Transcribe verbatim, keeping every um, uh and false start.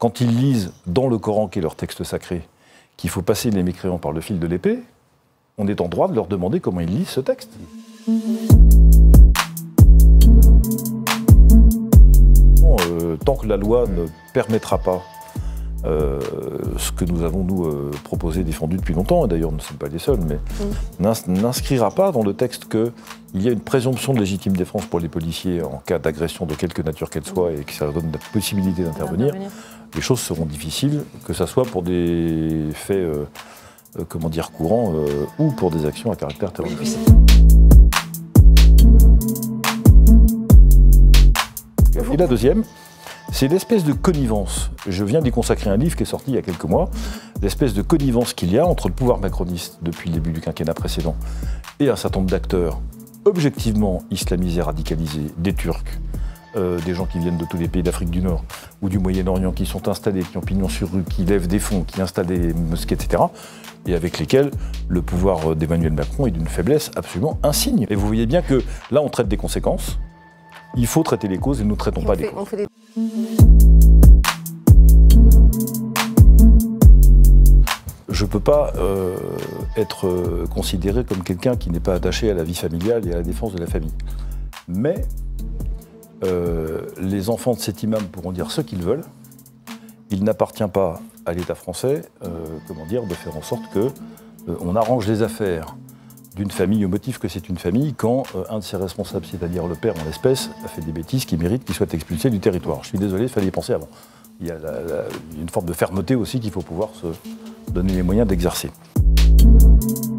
quand ils lisent dans le Coran, qui est leur texte sacré, qu'il faut passer les mécréants par le fil de l'épée, on est en droit de leur demander comment ils lisent ce texte. Bon, euh, tant que la loi ne permettra pas euh, ce que nous avons, nous, euh, proposé, défendu depuis longtemps, et d'ailleurs nous ne sommes pas les seuls, mais mmh. n'inscrira pas dans le texte qu'il y a une présomption de légitime défense pour les policiers en cas d'agression de quelque nature qu'elle soit et que ça leur donne la possibilité d'intervenir, les choses seront difficiles, que ce soit pour des faits euh, euh, comment dire, courants euh, ou pour des actions à caractère terroriste. Et la deuxième, c'est l'espèce de connivence. Je viens d'y consacrer un livre qui est sorti il y a quelques mois, l'espèce de connivence qu'il y a entre le pouvoir macroniste depuis le début du quinquennat précédent et un certain nombre d'acteurs objectivement islamisés, radicalisés, des Turcs, euh, des gens qui viennent de tous les pays d'Afrique du Nord ou du Moyen-Orient, qui sont installés, qui ont pignon sur rue, qui lèvent des fonds, qui installent des mosquées, et cetera, et avec lesquels le pouvoir d'Emmanuel Macron est d'une faiblesse absolument insigne. Et vous voyez bien que là, on traite des conséquences. Il faut traiter les causes et nous ne traitons pas des causes. Des... Je ne peux pas euh, être euh, considéré comme quelqu'un qui n'est pas attaché à la vie familiale et à la défense de la famille. Mais euh, les enfants de cet imam pourront dire ce qu'ils veulent. Il n'appartient pas à l'État français euh, comment dire, de faire en sorte qu'on euh, arrange les affaires d'une famille au motif que c'est une famille quand euh, un de ses responsables, c'est-à-dire le père en l'espèce, a fait des bêtises qui méritent qu'il soit expulsé du territoire. Je suis désolé, il fallait y penser avant. Il y a la, la, une forme de fermeté aussi qu'il faut pouvoir se donner les moyens d'exercer.